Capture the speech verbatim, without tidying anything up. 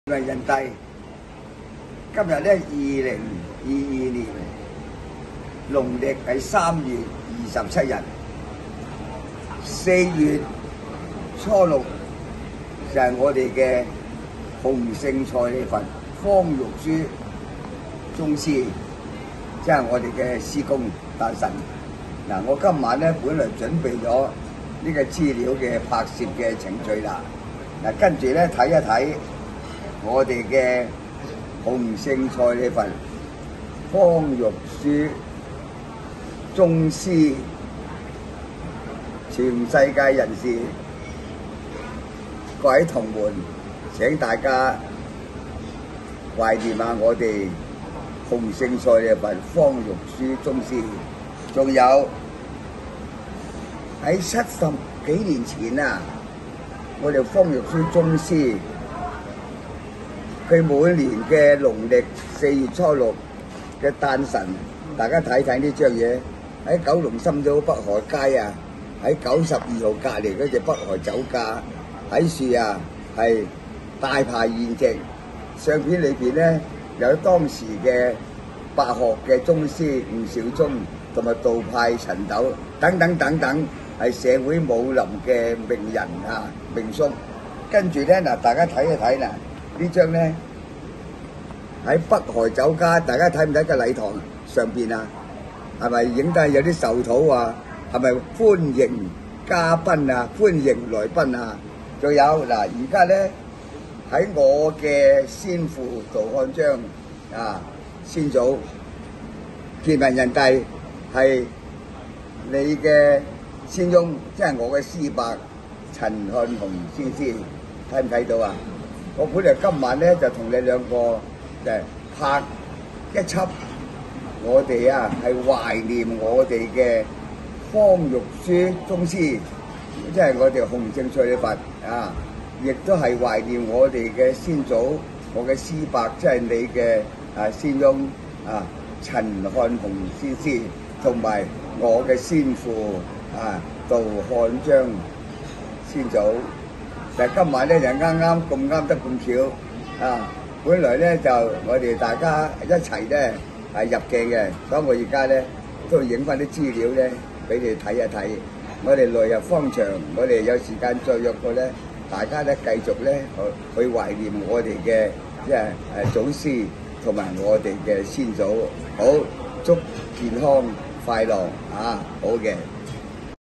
人帝今日咧，二零二二年農曆係三月二十七日，四月初六就係我哋嘅洪聖蔡李佛方玉書宗師，即係我哋嘅師公大神。嗱，我今晚咧本來準備咗呢個資料嘅拍攝嘅程序啦。嗱，跟住咧睇一睇我哋嘅洪聖蔡李佛方玉書宗師，全世界人士各位同門，請大家懷念下我哋洪聖蔡李佛方玉書宗師。仲有喺七十幾年前啊，我哋方玉書宗師佢每年嘅農曆四月初六嘅誕辰，大家睇睇呢張嘢，喺九龍深島北河街啊，喺九十二號隔離嗰隻北河酒家喺樹啊，係大排筵席。相片裏邊咧有當時嘅白學嘅宗師吳紹宗同埋道派陳斗等等等等，係社會武林嘅名人啊名宿。跟住咧嗱，大家睇一睇嗱，呢張咧喺北河酒家，大家睇唔睇個禮堂上邊啊？係咪影低有啲壽土啊？係咪歡迎嘉賓啊？歡迎來賓啊？仲有嗱，而家咧喺我嘅先父杜漢章啊，先祖建文人帝係你嘅先翁，即係我嘅師伯陳漢雄先師，睇唔睇到啊？我本來今晚咧就同你兩個就拍一輯，我哋啊係懷念我哋嘅方玉書宗師，即係我哋洪聖蔡李佛啊，亦都係懷念我哋嘅先祖，我嘅師伯，即係你嘅啊先翁啊陳漢雄先師，同埋我嘅先父啊杜漢章先祖。但係今晚咧就啱啱咁啱得咁巧啊！本來咧就我哋大家一齊咧係入鏡嘅，所以我而家咧都影翻啲資料咧俾你睇一睇。我哋來日方長，我哋有時間再約過咧，大家咧繼續咧去懷念我哋嘅即係誒祖師同埋我哋嘅先祖。好，祝健康快樂啊！好嘅。